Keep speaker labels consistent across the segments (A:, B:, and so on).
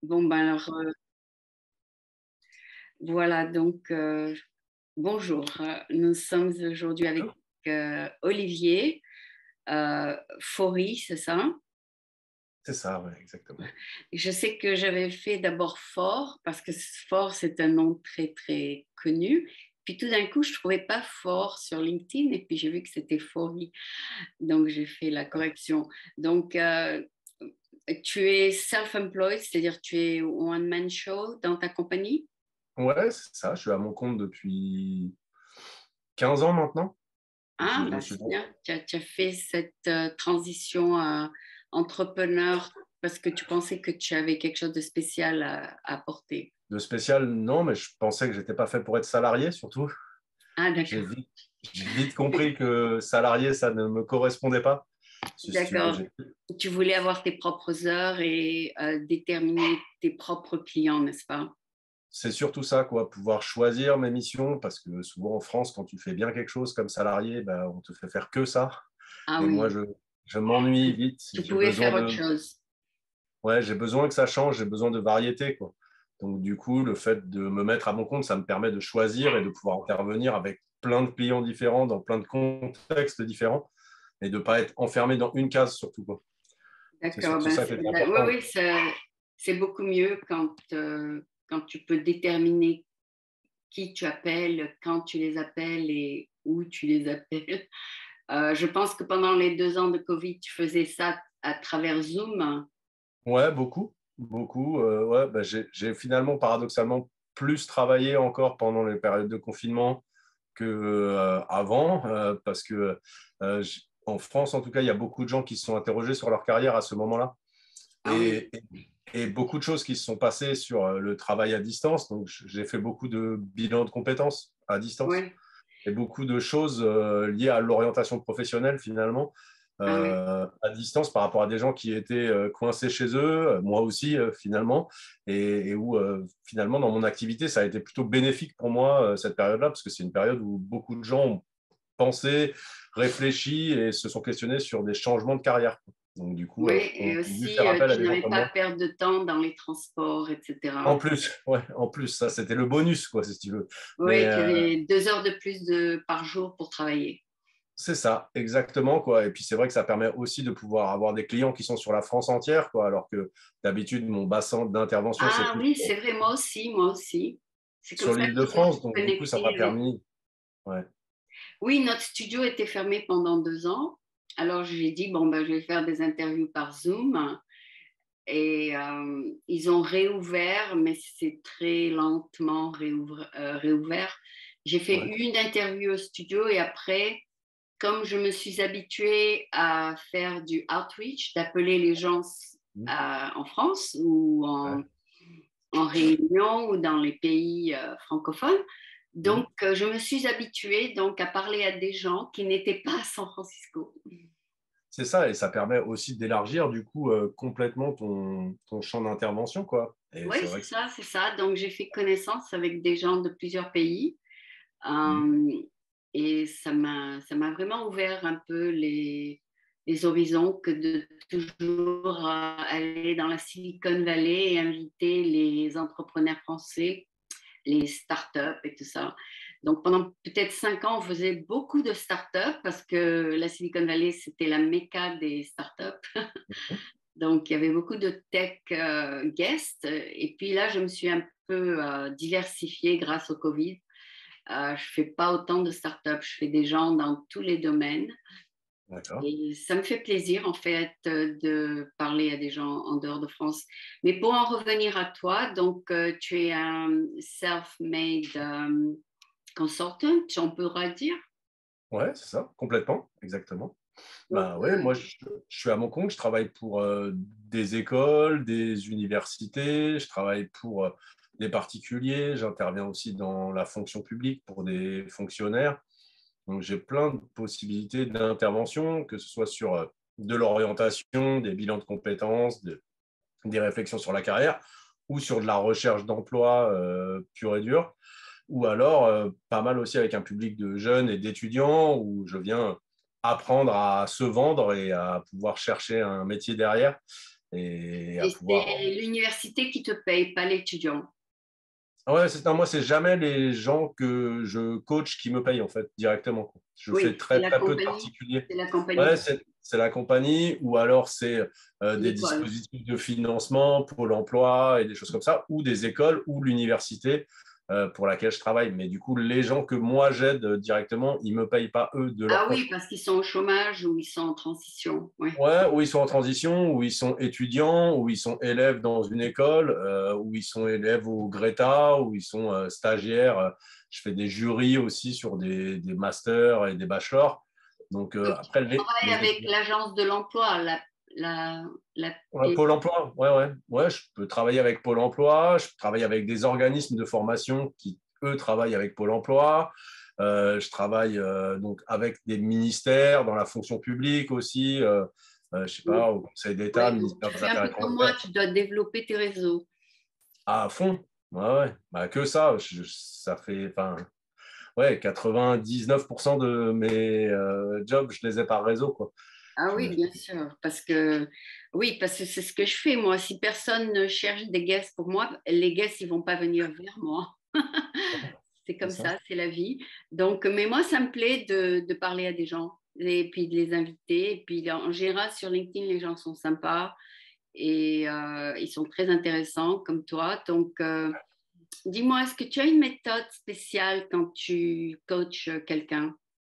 A: Bon, ben alors, voilà, donc bonjour. Nous sommes aujourd'hui avec
B: Bonjour.
A: Olivier Faury, c'est ça?
B: C'est ça, ouais, exactement.
A: Je sais que j'avais fait d'abord Fort, parce que Fort, c'est un nom très, très connu. Puis tout d'un coup, je ne trouvais pas Fort sur LinkedIn, et puis j'ai vu que c'était Faury. Donc, j'ai fait la correction. Donc, tu es self-employed, c'est-à-dire tu es one-man show dans ta compagnie?
B: Ouais, c'est ça. Je suis à mon compte depuis 15 ans maintenant.
A: Ah,
B: Je me
A: bah,
B: suis
A: c'est bien. Tu as fait cette transition à entrepreneur parce que tu pensais que tu avais quelque chose de spécial à apporter.
B: de spécial, non, mais je pensais que j'étais pas fait pour être salarié, surtout.
A: Ah,
B: J'ai
A: d'accord.
B: vite, j'ai vite compris que salarié, ça ne me correspondait pas. Si tu veux,
A: D'accord. Tu voulais avoir tes propres heures et déterminer tes propres clients, n'est-ce pas?
B: c'est surtout ça, quoi, pouvoir choisir mes missions, parce que souvent en France, quand tu fais bien quelque chose comme salarié, ben, on te fait faire que ça.
A: Ah
B: Et moi,
A: oui,
B: je m'ennuie vite.
A: tu pouvais faire autre chose.
B: Ouais, j'ai besoin que ça change, j'ai besoin de variété, quoi. Donc, du coup, le fait de me mettre à mon compte, ça me permet de choisir et de pouvoir intervenir avec plein de clients différents, dans plein de contextes différents, et de ne pas être enfermé dans une case, surtout, quoi. C'est
A: D'accord.
B: surtout
A: Ben,
B: ça qui est
A: oui,
B: important.
A: oui, c'est beaucoup mieux quand tu peux déterminer qui tu appelles, quand tu les appelles et où tu les appelles. Je pense que pendant les 2 ans de Covid, tu faisais ça à travers Zoom.
B: Ouais, beaucoup, beaucoup. Ouais, bah, j'ai finalement, paradoxalement, plus travaillé encore pendant les périodes de confinement que avant, parce que en France, en tout cas, il y a beaucoup de gens qui se sont interrogés sur leur carrière à ce moment-là.
A: Ah oui,
B: Et beaucoup de choses qui se sont passées sur le travail à distance. Donc, j'ai fait beaucoup de bilans de compétences à distance
A: oui,
B: et beaucoup de choses liées à l'orientation professionnelle, finalement,
A: ah oui.
B: à distance par rapport à des gens qui étaient coincés chez eux, moi aussi, finalement, et où, finalement, dans mon activité, ça a été plutôt bénéfique pour moi, cette période-là, parce que c'est une période où beaucoup de gens ont pensé, réfléchi et se sont questionnés sur des changements de carrière. Donc, du coup,
A: Oui,
B: on
A: et
B: a dû faire
A: aussi,
B: appel à
A: tu
B: des gens
A: n'avais
B: comme
A: pas à
B: moi.
A: perdre de temps dans les transports,
B: En
A: etc.
B: plus, ouais, en plus, ça, c'était le bonus, quoi, si tu veux. Mais
A: Oui, tu avais 2 heures de plus par jour pour travailler.
B: c'est ça, exactement, quoi. Et puis, c'est vrai que ça permet aussi de pouvoir avoir des clients qui sont sur la France entière, quoi, alors que d'habitude, mon bassin d'intervention, c'est
A: Ah
B: plus
A: oui, c'est vrai, moi aussi, moi aussi. C'est comme
B: sur
A: ça
B: l'île
A: que
B: de
A: je me
B: France.
A: suis
B: Donc, du coup, ça
A: connectée
B: m'a
A: avec.
B: permis. Ouais,
A: Oui, notre studio était fermé pendant 2 ans. Alors, j'ai dit, bon, ben, je vais faire des interviews par Zoom. Et ils ont réouvert, mais c'est très lentement réouvert. J'ai fait
B: ouais.
A: une interview au studio et après, comme je me suis habituée à faire du outreach, d'appeler les gens
B: Mmh.
A: en France ou
B: Ouais.
A: en Réunion ou dans les pays francophones,
B: Mmh.
A: donc je me suis habituée donc à parler à des gens qui n'étaient pas à San Francisco.
B: C'est ça, et ça permet aussi d'élargir, du coup, complètement ton champ d'intervention, quoi. Et
A: Oui,
B: c'est
A: c'est
B: vrai que
A: ça, c'est ça. Donc, j'ai fait connaissance avec des gens de plusieurs pays.
B: Mmh.
A: Euh, et ça m'a vraiment ouvert un peu les horizons que de toujours aller dans la Silicon Valley et inviter les entrepreneurs français, les startups et tout ça. Donc, pendant peut-être 5 ans, on faisait beaucoup de startups parce que la Silicon Valley, c'était la méca des startups. Donc, il y avait beaucoup de tech guests. Et puis là, je me suis un peu diversifiée grâce au Covid. Je ne fais pas autant de startups. Je fais des gens dans tous les domaines.
B: D'accord.
A: Et ça me fait plaisir, en fait, de parler à des gens en dehors de France. Mais pour en revenir à toi, donc, tu es un self-made consultant, on pourra dire.
B: Ouais, c'est ça, complètement, exactement.
A: Donc,
B: Bah ouais, moi je suis à mon compte, je travaille pour des écoles, des universités, je travaille pour des particuliers, j'interviens aussi dans la fonction publique pour des fonctionnaires. Donc j'ai plein de possibilités d'intervention, que ce soit sur de l'orientation, des bilans de compétences, des réflexions sur la carrière, ou sur de la recherche d'emploi pure et dure, ou alors pas mal aussi avec un public de jeunes et d'étudiants où je viens apprendre à se vendre et à pouvoir chercher un métier derrière. et à
A: Et
B: pouvoir…
A: c'est l'université qui te paye, pas l'étudiant.
B: Ah ouais, non, moi, c'est jamais les gens que je coach qui me payent, en fait, directement, quoi. Je fais
A: Oui, c'est
B: très,
A: la
B: très peu de
A: compagnie.
B: particuliers.
A: C'est la compagnie
B: Ouais,
A: qui
B: c'est la compagnie ou alors c'est des
A: l'école.
B: dispositifs de financement pour l'emploi et des choses comme ça, ou des écoles ou l'université pour laquelle je travaille. Mais du coup, les gens que moi j'aide directement, ils ne me payent pas eux de leur
A: Ah
B: poche.
A: oui, parce qu'ils sont au chômage ou ils sont en transition. Oui.
B: Ouais, ou ils sont en transition, ou ils sont étudiants, ou ils sont élèves dans une école, ou ils sont élèves au Greta, ou ils sont stagiaires. Je fais des jurys aussi sur des masters et des bachelors. Donc
A: Donc, tu
B: après,
A: travailles
B: les
A: avec
B: étudiants.
A: l'agence de l'emploi, la, la-
B: Ouais, Pôle emploi, ouais, ouais. Ouais, je peux travailler avec Pôle emploi, je travaille avec des organismes de formation qui, eux, travaillent avec Pôle emploi. Je travaille donc avec des ministères dans la fonction publique aussi, je sais pas, au Conseil d'État,
A: ouais, donc
B: ministère
A: tu
B: des
A: fais un
B: Affaires
A: peu comme moi,
B: étrangères,
A: tu dois développer tes réseaux.
B: à fond. Ouais, ouais. Bah, que ça, ça fait, enfin, ouais, 99% de mes jobs, je les ai par réseau, quoi.
A: Ah
B: Je-
A: oui, bien sûr, oui, parce que c'est ce que je fais moi. Si personne ne cherche des guests pour moi, les guests ils vont pas venir vers moi. C'est
B: c'est
A: comme
B: ça.
A: ça, c'est la vie. Donc, mais moi, ça me plaît de parler à des gens et puis de les inviter. Et puis, en général, sur LinkedIn, les gens sont sympas et ils sont très intéressants comme toi. Donc, dis-moi, est-ce que tu as une méthode spéciale quand tu coaches quelqu'un?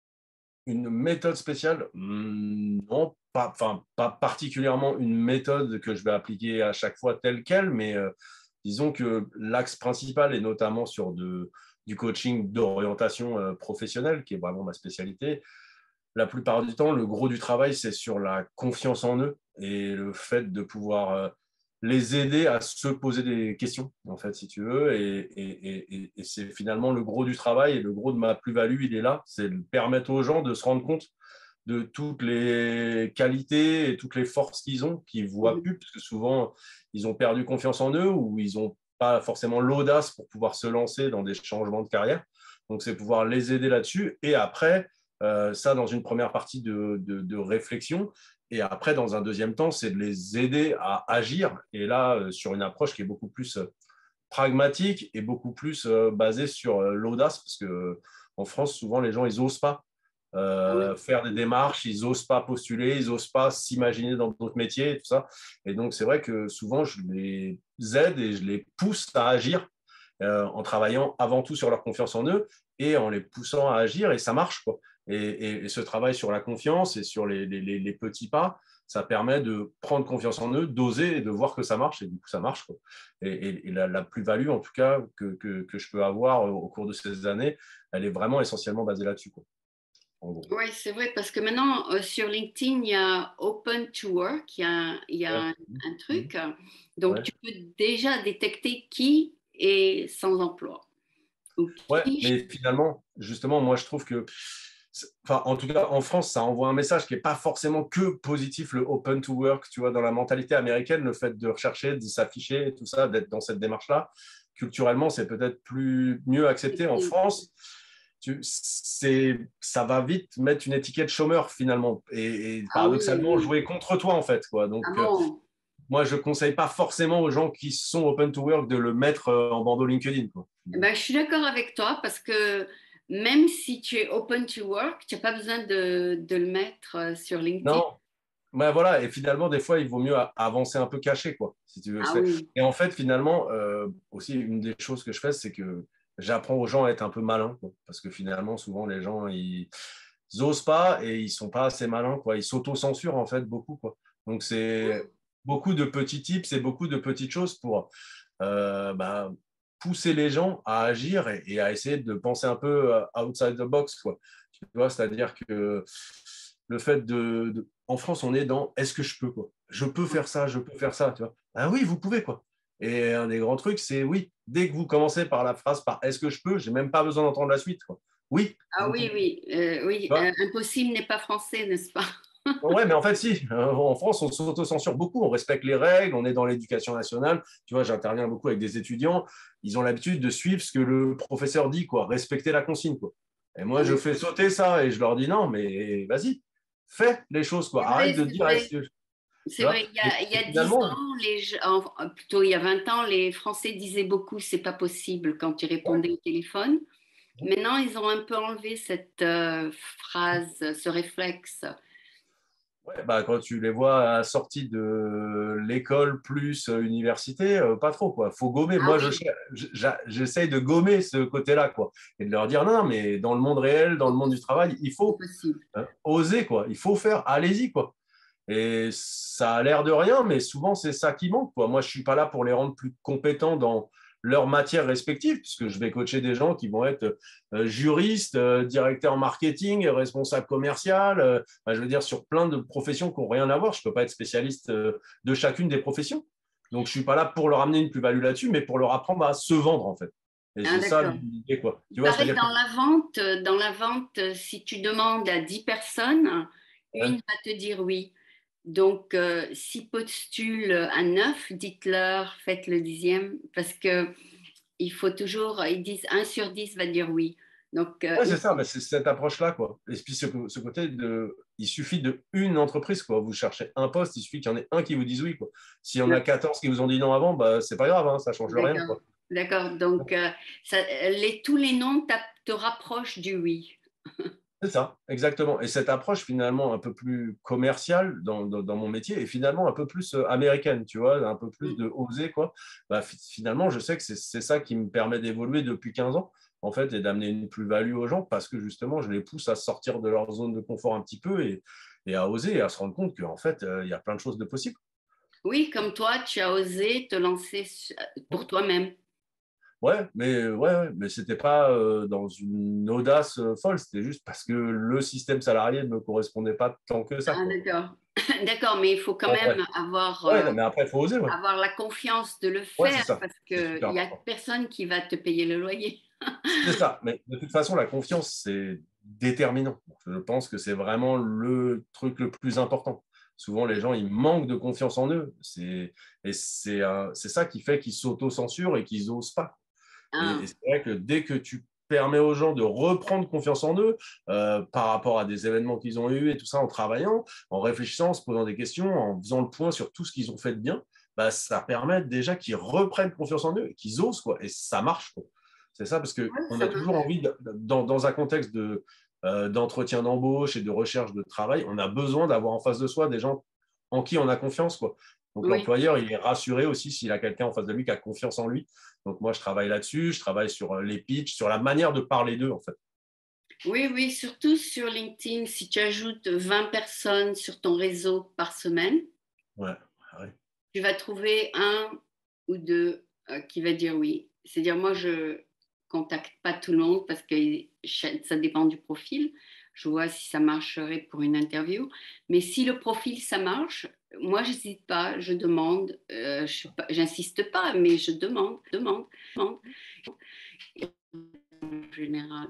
B: Une méthode spéciale? Non, pas, enfin, pas particulièrement une méthode que je vais appliquer à chaque fois telle quelle, mais disons que l'axe principal est notamment sur du coaching d'orientation professionnelle, qui est vraiment ma spécialité. La plupart du temps, le gros du travail, c'est sur la confiance en eux et le fait de pouvoir les aider à se poser des questions, en fait, si tu veux. Et c'est finalement le gros du travail et le gros de ma plus-value, il est là. C'est de permettre aux gens de se rendre compte de toutes les qualités et toutes les forces qu'ils ont, qu'ils ne voient plus, parce que souvent, ils ont perdu confiance en eux ou ils n'ont pas forcément l'audace pour pouvoir se lancer dans des changements de carrière. Donc, c'est pouvoir les aider là-dessus. Et après, ça, dans une première partie de réflexion. Et après, dans un deuxième temps, c'est de les aider à agir. Et là, sur une approche qui est beaucoup plus pragmatique et beaucoup plus basée sur l'audace, parce que en France, souvent, les gens, ils n'osent pas
A: Ah oui.
B: faire des démarches, ils n'osent pas postuler, ils n'osent pas s'imaginer dans d'autres métiers et tout ça. Et donc, c'est vrai que souvent, je les aide et je les pousse à agir en travaillant avant tout sur leur confiance en eux et en les poussant à agir, et ça marche, quoi. Et ce travail sur la confiance et sur les petits pas, ça permet de prendre confiance en eux, d'oser et de voir que ça marche, et du coup, ça marche, quoi. Et la plus-value, en tout cas, que je peux avoir au cours de ces années, elle est vraiment essentiellement basée là-dessus, quoi, en gros.
A: Oui, c'est vrai, parce que maintenant, sur LinkedIn, il y a Open to Work, il y a
B: Ouais.
A: un
B: Mhm.
A: truc. Donc,
B: Ouais.
A: tu peux déjà détecter qui est sans emploi ou
B: Ouais,
A: qui…
B: mais finalement, justement, moi, je trouve que, enfin, en tout cas, en France, ça envoie un message qui n'est pas forcément que positif, le open to work, tu vois, dans la mentalité américaine, le fait de rechercher, de s'afficher, tout ça, d'être dans cette démarche-là. Culturellement, c'est peut-être mieux accepté. En France, ça va vite mettre une étiquette chômeur, finalement, et
A: Ah oui,
B: paradoxalement,
A: oui.
B: jouer contre toi, en fait, quoi. Donc,
A: Ah bon?
B: moi, je ne conseille pas forcément aux gens qui sont open to work de le mettre en bandeau LinkedIn, quoi.
A: Eh ben, je suis d'accord avec toi parce que même si tu es Open to Work, tu n'as pas besoin de le mettre sur LinkedIn.
B: Non, ben voilà, et finalement, des fois, il vaut mieux avancer un peu caché, quoi, si tu veux.
A: Ah oui.
B: Et en fait, finalement, aussi, une des choses que je fais, c'est que j'apprends aux gens à être un peu malins, quoi, parce que finalement, souvent, les gens, ils n'osent pas et ils sont pas assez malins, quoi. Ils s'auto-censurent, en fait, beaucoup, quoi. Donc, c'est beaucoup de petits tips et beaucoup de petites choses pour bah, pousser les gens à agir et à essayer de penser un peu outside the box, quoi. Tu vois, c'est-à-dire que le fait en France, on est dans est-ce que je peux, quoi. Je peux faire ça, je peux faire ça, tu vois. Ah oui, vous pouvez, quoi. Et un des grands trucs, c'est oui, dès que vous commencez par la phrase par est-ce que je peux, j'ai même pas besoin d'entendre la suite, quoi. Oui,
A: Ah
B: vous
A: oui,
B: pouvez.
A: oui,
B: Tu
A: oui.
B: vois.
A: Impossible n'est pas français, n'est-ce pas?
B: Ouais, mais en fait, si. En France, on s'auto-censure beaucoup. On respecte les règles. On est dans l'éducation nationale. Tu vois, j'interviens beaucoup avec des étudiants. Ils ont l'habitude de suivre ce que le professeur dit, quoi. Respecter la consigne, quoi. Et moi,
A: Ah
B: je
A: oui.
B: fais sauter ça et je leur dis non, mais vas-y, fais les choses, quoi.
A: C'est vrai,
B: Arrête de
A: c'est
B: dire
A: vrai. C'est vrai, il y
B: Et
A: a 10
B: finalement,
A: ans, plutôt il y a 20 ans, les Français disaient beaucoup c'est pas possible quand tu
B: ouais,
A: répondais au téléphone. Maintenant, ils ont un peu enlevé cette phrase, ce réflexe.
B: ouais, bah, quand tu les vois à la sortie de l'école plus université, pas trop, quoi. Faut gommer.
A: Ah
B: Moi,
A: oui,
B: j'essaye de gommer ce côté-là, quoi. Et de leur dire, non, mais dans le monde réel, dans le monde du travail, il
A: c'est
B: faut
A: possible.
B: oser, quoi. Il faut faire, allez-y, quoi. Et ça a l'air de rien, mais souvent, c'est ça qui manque, quoi. Moi, je suis pas là pour les rendre plus compétents dans leurs matières respectives, puisque je vais coacher des gens qui vont être juristes, directeurs marketing, responsables commercial, je veux dire, sur plein de professions qui n'ont rien à voir. Je ne peux pas être spécialiste de chacune des professions. Donc, je ne suis pas là pour leur amener une plus-value là-dessus, mais pour leur apprendre à se vendre, en fait. Et
A: Ah,
B: c'est ça
A: d'accord.
B: l'idée, quoi.
A: Il
B: Tu vois,
A: paraît que
B: c'est-à-dire que
A: dans la vente, si tu demandes à 10 personnes, une
B: ouais,
A: va te dire oui. Donc, si postule à 9, dites-leur, faites le 10e, parce que il faut toujours, ils disent 1 sur 10 va dire oui. Donc,
B: ouais, c'est ça, mais c'est cette approche-là, quoi. Et puis ce côté il suffit de une entreprise, quoi. Vous cherchez un poste, il suffit qu'il y en ait un qui vous dise oui, quoi. S'il y en a 14 qui vous ont dit non avant, bah, c'est pas grave, hein, ça change rien,
A: d'accord,
B: quoi.
A: d'accord. Donc, tous les noms te rapprochent du oui.
B: C'est ça, exactement. Et cette approche finalement un peu plus commerciale dans mon métier et finalement un peu plus américaine, tu vois, un peu plus
A: Mm.
B: de oser, quoi. Bah, finalement, je sais que c'est ça qui me permet d'évoluer depuis 15 ans, en fait, et d'amener une plus-value aux gens parce que justement, je les pousse à sortir de leur zone de confort un petit peu et à oser et à se rendre compte qu'en fait, il y a plein de choses de possibles.
A: Oui, comme toi, tu as osé te lancer pour toi-même.
B: Ouais, mais c'était pas dans une audace folle, c'était juste parce que le système salarié ne me correspondait pas tant que ça,
A: Ah,
B: quoi.
A: d'accord. D'accord, mais il faut quand
B: Après,
A: même
B: ouais, non, mais après, il faut oser, ouais.
A: avoir la confiance de le
B: Ouais, c'est
A: faire
B: ça.
A: parce
B: C'est
A: qu'il
B: super
A: n'y a
B: important.
A: personne qui va te payer le loyer.
B: C'est ça. Mais de toute façon, la confiance, c'est déterminant. Je pense que c'est vraiment le truc le plus important. Souvent, les gens, ils manquent de confiance en eux. Et c'est ça qui fait qu'ils s'auto-censurent et qu'ils n'osent pas. Et
A: Ah,
B: c'est vrai que dès que tu permets aux gens de reprendre confiance en eux par rapport à des événements qu'ils ont eus et tout ça, en travaillant, en réfléchissant, en se posant des questions, en faisant le point sur tout ce qu'ils ont fait de bien, bah, ça permet déjà qu'ils reprennent confiance en eux et qu'ils osent, quoi. Et ça marche, quoi. C'est ça, parce
A: oui,
B: qu'on
A: ça
B: a toujours
A: marche.
B: envie, dans un contexte d'entretien d'embauche et de recherche de travail, on a besoin d'avoir en face de soi des gens en qui on a confiance, quoi. Donc
A: Oui,
B: l'employeur, il est rassuré aussi s'il a quelqu'un en face de lui qui a confiance en lui. Donc moi, je travaille là-dessus, je travaille sur les pitchs, sur la manière de parler d'eux, en fait.
A: oui, oui, surtout sur LinkedIn, si tu ajoutes 20 personnes sur ton réseau par semaine,
B: Ouais, ouais,
A: tu vas trouver un ou deux qui va dire oui. C'est-à-dire, moi, je contacte pas tout le monde parce que ça dépend du profil. Je vois si ça marcherait pour une interview. Mais si le profil, ça marche, moi, j'hésite pas, je demande. J'insiste pas, mais je demande en général.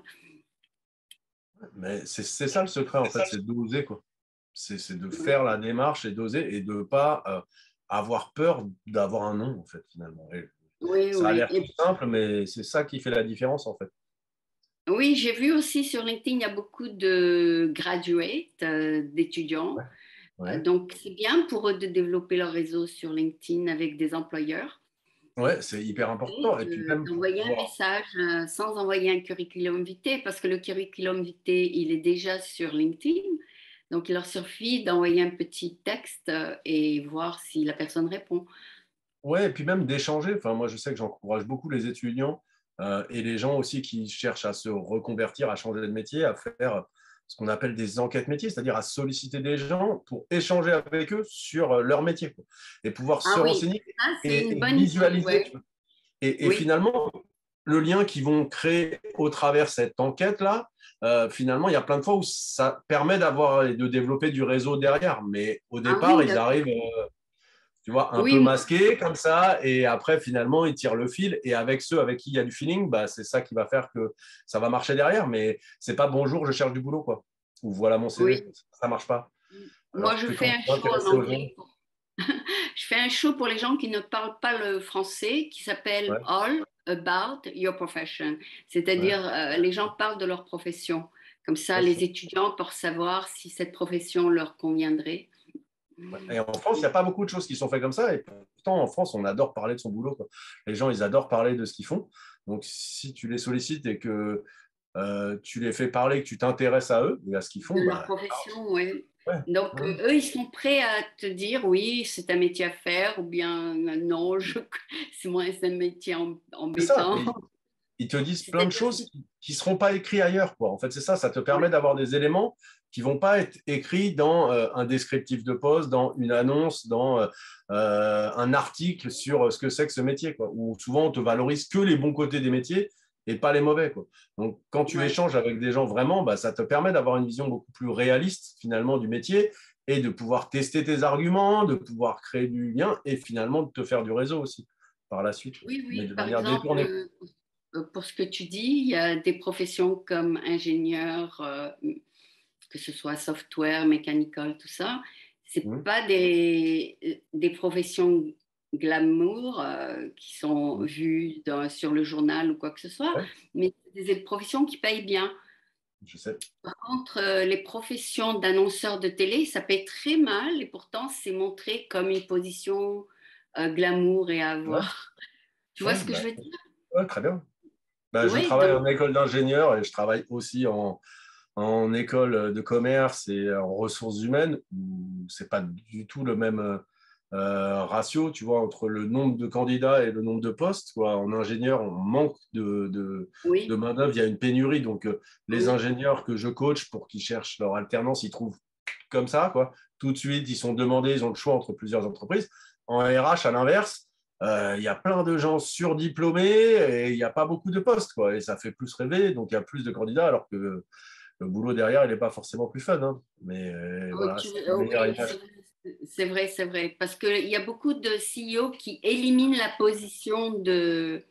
B: mais c'est ça le secret, en fait, c'est d'oser, quoi. C'est de faire la démarche et d'oser et de ne pas avoir peur d'avoir un nom, en fait, finalement. Et
A: Oui,
B: ça a
A: oui.
B: l'air tout simple, mais c'est ça qui fait la différence, en fait.
A: Oui, j'ai vu aussi sur LinkedIn, il y a beaucoup de graduates, d'étudiants.
B: Ouais, ouais.
A: Donc, c'est bien pour eux de développer leur réseau sur LinkedIn avec des employeurs.
B: Ouais, c'est hyper important. Et puis même pour
A: D'envoyer un
B: pouvoir.
A: message sans envoyer un curriculum vitae, parce que le curriculum vitae, il est déjà sur LinkedIn. Donc, il leur suffit d'envoyer un petit texte et voir si la personne répond.
B: Ouais, et puis même d'échanger. Enfin, moi, je sais que j'encourage beaucoup les étudiants et les gens aussi qui cherchent à se reconvertir, à changer de métier, à faire ce qu'on appelle des enquêtes métiers, c'est-à-dire à solliciter des gens pour échanger avec eux sur leur métier, quoi, et pouvoir se
A: Ah oui,
B: renseigner
A: ça, c'est une
B: et
A: bonne idée,
B: visualiser, tu
A: ouais.
B: vois. Et
A: Oui.
B: finalement, le lien qu'ils vont créer au travers cette enquête-là, finalement, il y a plein de fois où ça permet d'avoir et de développer du réseau derrière. Mais au
A: Ah
B: départ,
A: oui,
B: ils
A: d'accord.
B: arrivent tu vois, un peu
A: Oui,
B: masqué comme ça, et après, finalement, il tire le fil, et avec ceux avec qui il y a du feeling, bah, c'est ça qui va faire que ça va marcher derrière, mais c'est pas bonjour, je cherche du boulot, quoi, ou voilà mon CV,
A: oui.
B: ça marche pas.
A: Moi,
B: Alors
A: je
B: que
A: fais
B: quand
A: un
B: tu es
A: show en
B: intéressé aux gens,
A: anglais. Je fais un show pour les gens qui ne parlent pas le français qui s'appelle
B: ouais,
A: All About Your Profession.
B: ouais,
A: C'est-à-dire, les gens parlent de leur profession. Comme ça,
B: ouais,
A: les étudiants peuvent savoir si cette profession leur conviendrait.
B: Et en France, il n'y a pas beaucoup de choses qui sont faites comme ça. Et pourtant, en France, on adore parler de son boulot, quoi. Les gens, ils adorent parler de ce qu'ils font. Donc, si tu les sollicites et que tu les fais parler, que tu t'intéresses à eux et à ce qu'ils font,
A: De leur
B: bah,
A: profession, oui.
B: ouais,
A: Donc,
B: ouais.
A: eux, ils sont prêts à te dire, oui, c'est un métier à faire, ou bien, non, c'est un métier
B: C'est ça.
A: embêtant.
B: Ils te disent plein de
A: C'est-à-dire,
B: choses qui ne seront pas écrites ailleurs, quoi. En fait, c'est ça, ça te permet
A: ouais,
B: d'avoir des éléments qui ne vont pas être écrits dans un descriptif de poste, dans une annonce, dans un article sur ce que c'est que ce métier, quoi. Où souvent, on te valorise que les bons côtés des métiers et pas les mauvais, quoi. Donc, quand tu
A: ouais.
B: échanges avec des gens vraiment, bah, ça te permet d'avoir une vision beaucoup plus réaliste, finalement, du métier et de pouvoir tester tes arguments, de pouvoir créer du lien et finalement de te faire du réseau aussi par la suite,
A: Oui,
B: mais
A: oui,
B: de
A: par
B: manière
A: exemple,
B: détournée.
A: pour ce que tu dis, il y a des professions comme ingénieur, que ce soit software, mechanical, tout ça. C'est
B: Mmh.
A: pas des professions glamour qui sont
B: Mmh.
A: vues sur le journal ou quoi que ce soit,
B: Ouais,
A: mais c'est des professions qui payent bien.
B: je sais.
A: Par contre, les professions d'annonceurs de télé, ça paye très mal et pourtant c'est montré comme une position glamour et à
B: Ouais,
A: avoir. Tu vois
B: ouais,
A: ce que
B: bah,
A: je veux dire?
B: ouais, très bien. Bah, je
A: Oui,
B: travaille
A: donc
B: en école d'ingénieur et je travaille aussi en école de commerce et en ressources humaines où c'est pas du tout le même ratio, tu vois, entre le nombre de candidats et le nombre de postes, quoi. En ingénieur, on manque de
A: oui,
B: main-d'œuvre, il y a une pénurie. Donc, les
A: oui,
B: ingénieurs que je coach pour qu'ils cherchent leur alternance, ils trouvent comme ça, quoi. Tout de suite, ils sont demandés, ils ont le choix entre plusieurs entreprises. En RH, à l'inverse, il y a plein de gens surdiplômés et il n'y a pas beaucoup de postes, quoi. Et ça fait plus rêver, donc il y a plus de candidats, alors que le boulot derrière, il n'est pas forcément plus fun, hein. Mais
A: oui,
B: voilà, c'est une meilleure
A: oui,
B: image.
A: c'est vrai, c'est vrai. Parce qu'il y a beaucoup de CEO qui éliminent la position de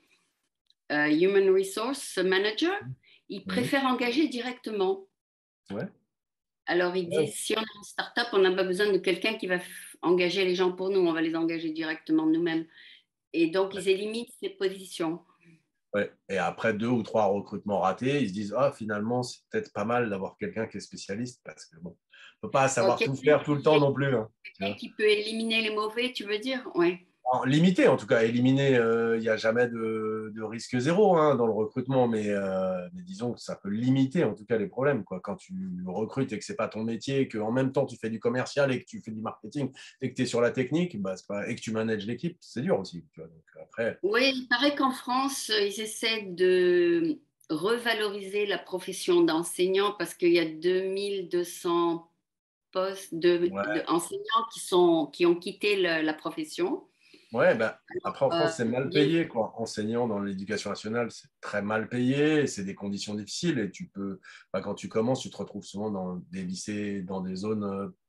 A: Human Resource Manager. Ils
B: Mhm.
A: préfèrent engager directement.
B: Ouais.
A: Alors, ils
B: Ouais.
A: disent, si on est une start-up, on n'a pas besoin de quelqu'un qui va engager les gens pour nous, on va les engager directement nous-mêmes. Et donc, ils éliminent ces positions.
B: Ouais. Et après 2 ou 3 recrutements ratés, ils se disent, ah, finalement, c'est peut-être pas mal d'avoir quelqu'un qui est spécialiste parce que bon, on ne peut pas savoir tout faire tout le temps non plus, hein, tu
A: Quelqu'un
B: vois.
A: qui peut éliminer les mauvais, tu veux dire? Oui.
B: Limité, en tout cas, éliminer, il n'y a jamais de risque zéro hein, dans le recrutement, mais disons que ça peut limiter en tout cas les problèmes, quoi. Quand tu recrutes et que ce n'est pas ton métier, qu'en même temps tu fais du commercial et que tu fais du marketing et que tu es sur la technique, bah, et que tu manages l'équipe, c'est dur aussi. Tu vois. Donc, après,
A: Oui, il paraît qu'en France, ils essaient de revaloriser la profession d'enseignant parce qu'il y a 2200 postes
B: ouais,
A: d'enseignants qui ont quitté la profession.
B: ouais bah, après en France, c'est mal
A: Il
B: payé, quoi. Enseignant dans l'éducation nationale, c'est très mal payé, c'est des conditions difficiles et tu peux, bah, quand tu commences, tu te retrouves souvent dans des lycées, dans des zones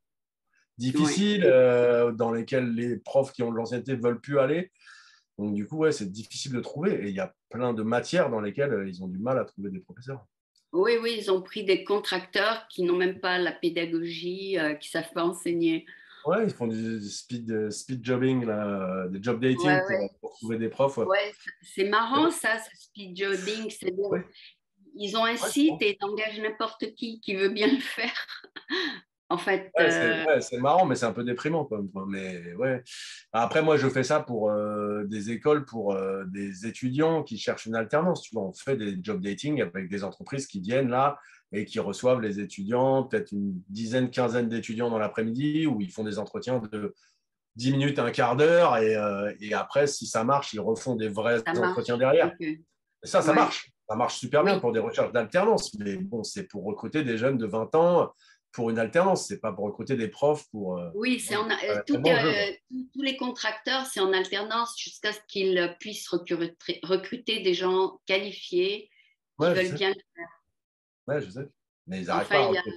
A: ouais.
B: difficiles dans lesquels les profs qui ont de l'ancienneté ne veulent plus aller. Donc, du coup, ouais, c'est difficile de trouver. Et il y a plein de matières dans lesquelles ils ont du mal à trouver des professeurs.
A: Oui, oui, ils ont pris des contracteurs qui n'ont même pas la pédagogie, qui ne savent pas enseigner.
B: Ouais, ils font du speed jobbing, là, des job
A: Ouais,
B: dating
A: ouais.
B: pour trouver des profs. Ouais,
A: Ouais, c'est marrant ça, ce speed jobbing. C'est-à-dire,
B: ouais,
A: ils ont un
B: ouais,
A: site et ils engagent n'importe qui veut bien le faire. En fait,
B: c'est marrant, mais c'est un peu déprimant quand même, quoi. Mais ouais. Après, moi, je fais ça pour des écoles, pour des étudiants qui cherchent une alternance. Tu vois, on fait des job dating avec des entreprises qui viennent là et qui reçoivent les étudiants, peut-être une dizaine, quinzaine d'étudiants dans l'après-midi, où ils font des entretiens de 10 minutes, un quart d'heure, et après, si ça marche, ils refont des vrais
A: ça
B: entretiens
A: marche.
B: derrière.
A: Ok.
B: Et ça
A: Ouais.
B: marche. Ça marche super bien
A: Oui,
B: pour des recherches d'alternance, mais bon, c'est pour recruter des jeunes de 20 ans pour une alternance, c'est pas pour recruter des profs pour
A: oui,
B: un bon jeu, quoi.
A: tous les contracteurs, c'est en alternance jusqu'à ce qu'ils puissent recruter des gens qualifiés qui
B: Ouais, je
A: veulent
B: sais.
A: bien le faire.
B: Ouais, je sais. Mais ils n'arrivent
A: Enfin,
B: pas à recruter.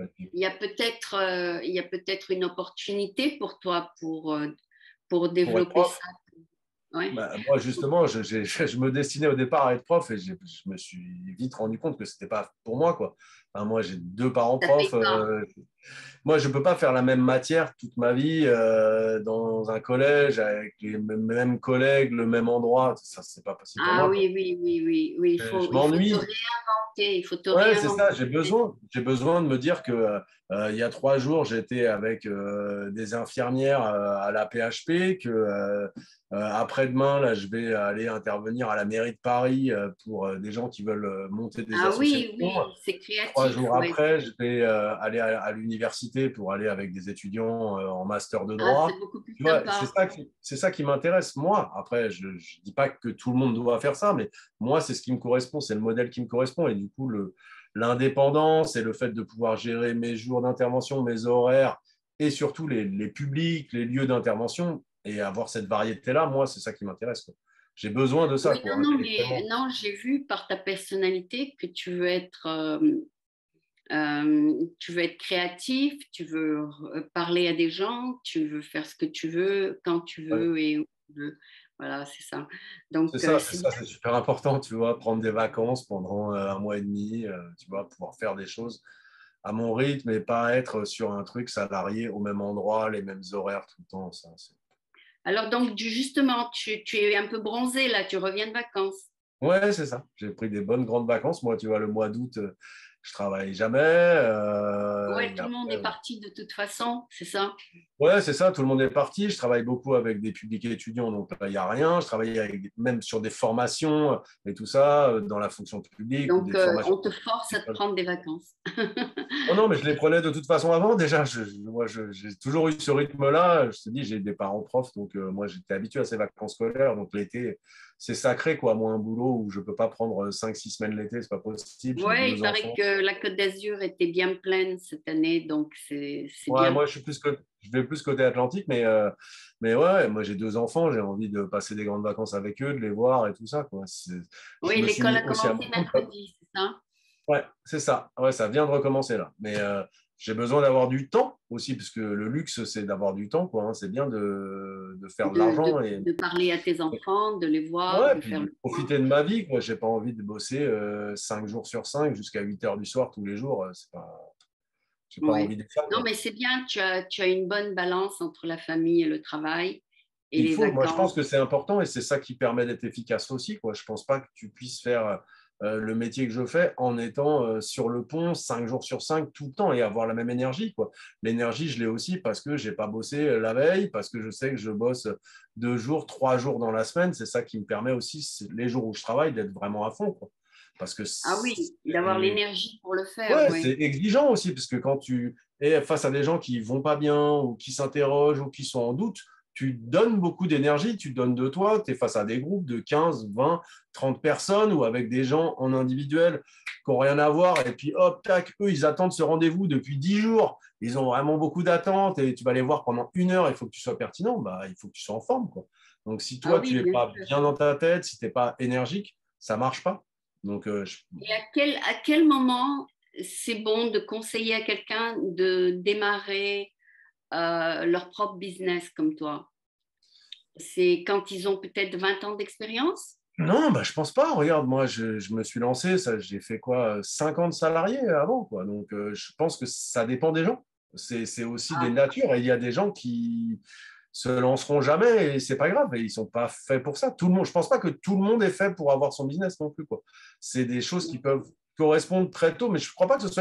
A: il y a peut-être une opportunité pour toi pour
B: Pour être
A: développer
B: prof,
A: ça. Ouais.
B: bah, moi, justement, je me destinais au départ à être prof et je me suis vite rendu compte que c'était pas pour moi, quoi. Enfin, moi, j'ai 2 parents
A: Ça
B: profs.
A: paye pas.
B: Moi, je peux pas faire la même matière toute ma vie dans un collège avec les mêmes collègues, le même endroit. Ça, c'est pas possible pour
A: Ah
B: moi, quoi.
A: oui, oui, oui, oui, oui.
B: Je
A: Il faut se
B: m'ennuie.
A: réinventer. réorienter, il faut te
B: Ouais, c'est ça.
A: réinventer.
B: J'ai besoin de me dire que il y a 3 jours, j'étais avec des infirmières à la PHP, que après-demain, là, je vais aller intervenir à la mairie de Paris pour des gens qui veulent monter des
A: Ah
B: associations.
A: oui, oui, c'est
B: trois
A: créatif,
B: jours
A: ouais.
B: après, je vais aller à l'université pour aller avec des étudiants en master de
A: Ah, c'est
B: droit.
A: beaucoup plus
B: Tu vois,
A: sympa.
B: c'est ça qui m'intéresse, moi. Après, je ne dis pas que tout le monde doit faire ça, mais moi, c'est ce qui me correspond, c'est le modèle qui me correspond. Et du coup, l'indépendance et le fait de pouvoir gérer mes jours d'intervention, mes horaires et surtout les publics, les lieux d'intervention et avoir cette variété-là, moi, c'est ça qui m'intéresse, quoi. J'ai besoin de ça,
A: Oui,
B: quoi,
A: non, non, mais
B: intellectuellement.
A: non, j'ai vu par ta personnalité que tu veux être créatif, tu veux parler à des gens, tu veux faire ce que tu veux, quand tu
B: Ouais.
A: veux et où tu veux. Voilà, c'est ça. Donc, c'est bien.
B: C'est super important, tu vois, prendre des vacances pendant un mois et demi, tu vois, pouvoir faire des choses à mon rythme et pas être sur un truc salarié au même endroit, les mêmes horaires tout le temps.
A: Alors, donc, justement, tu es un peu bronzé là, tu reviens de vacances.
B: Ouais, c'est ça. J'ai pris des bonnes grandes vacances. Moi, tu vois, le mois d'août, je travaille jamais.
A: Ouais,
B: Et
A: tout le monde
B: après,
A: est parti de toute façon, c'est ça?
B: ouais, c'est ça, tout le monde est parti. Je travaille beaucoup avec des publics étudiants, donc là, il n'y a rien. Je travaille même sur des formations et tout ça, dans la fonction publique ou
A: Donc,
B: des formations.
A: on te force à te prendre des vacances.
B: Oh non, mais je les prenais de toute façon avant. Déjà, moi, j'ai toujours eu ce rythme-là. Je te dis, j'ai des parents profs, donc moi, j'étais habitué à ces vacances scolaires. Donc l'été, c'est sacré, quoi. Moi, un boulot où je ne peux pas prendre 5, 6 semaines l'été, c'est pas possible. J'ai
A: Ouais, il
B: deux
A: paraît
B: enfants.
A: que la Côte d'Azur était bien pleine cette année, donc c'est
B: Ouais,
A: bien.
B: moi, je vais plus côté Atlantique, mais ouais, moi, j'ai 2 enfants. J'ai envie de passer des grandes vacances avec eux, de les voir et tout ça, quoi. Je
A: Oui,
B: me suis
A: l'école
B: mis
A: a
B: aussi à
A: commencé
B: mon compte.
A: mercredi, c'est ça?
B: Ouais, c'est ça. Ouais, ça vient de recommencer là. Mais j'ai besoin d'avoir du temps aussi, parce que le luxe, c'est d'avoir du temps, quoi, hein. C'est bien de faire de
A: De,
B: l'argent
A: de,
B: et
A: de parler à tes enfants, de les voir,
B: ouais,
A: de
B: puis
A: faire
B: de
A: le point.
B: profiter de ma vie, quoi. J'ai pas envie de bosser 5 jours sur 5 jusqu'à 8 heures du soir tous les jours. C'est pas, j'ai pas
A: Oui.
B: envie de ça,
A: Non,
B: quoi.
A: mais c'est bien, tu as une bonne balance entre la famille et le travail et
B: Il
A: les
B: faut, moi, je pense
A: vacances.
B: que c'est important et c'est ça qui permet d'être efficace aussi, quoi. Je pense pas que tu puisses faire le métier que je fais en étant sur le pont 5 jours sur 5 tout le temps et avoir la même énergie, quoi. L'énergie, je l'ai aussi parce que j'ai pas bossé la veille, parce que je sais que je bosse 2 jours, 3 jours dans la semaine. C'est ça qui me permet aussi, les jours où je travaille, d'être vraiment à fond, quoi. Parce que
A: Ah oui, d'avoir l'énergie pour le faire,
B: ouais, c'est
A: oui.
B: exigeant aussi, parce que quand tu es face à des gens qui vont pas bien ou qui s'interrogent ou qui sont en doute, tu donnes beaucoup d'énergie, tu donnes de toi, tu es face à des groupes de 15, 20, 30 personnes ou avec des gens en individuel qui n'ont rien à voir, et puis hop, tac, eux, ils attendent ce rendez-vous depuis 10 jours, ils ont vraiment beaucoup d'attentes, et tu vas les voir pendant 1 heure, il faut que tu sois pertinent, bah, il faut que tu sois en forme, quoi. Donc si
A: Ah
B: toi, tu
A: oui,
B: n'es
A: bien
B: pas
A: sûr.
B: bien dans ta tête, si tu n'es pas énergique, ça marche pas. Donc,
A: Et à quel moment c'est bon de conseiller à quelqu'un de démarrer leur propre business comme toi? C'est quand ils ont peut-être 20 ans d'expérience?
B: non, bah, je pense pas. Regarde, moi, je me suis lancé, ça, j'ai fait quoi, 50 salariés avant, quoi. Donc, je pense que ça dépend des gens. C'est aussi des
A: Ah,
B: natures. Et il y a des gens qui se lanceront jamais et c'est pas grave. Et ils sont pas faits pour ça. Tout le monde, je pense pas que tout le monde est fait pour avoir son business non plus, quoi. C'est des choses qui peuvent correspondre très tôt, mais je crois pas que ce soit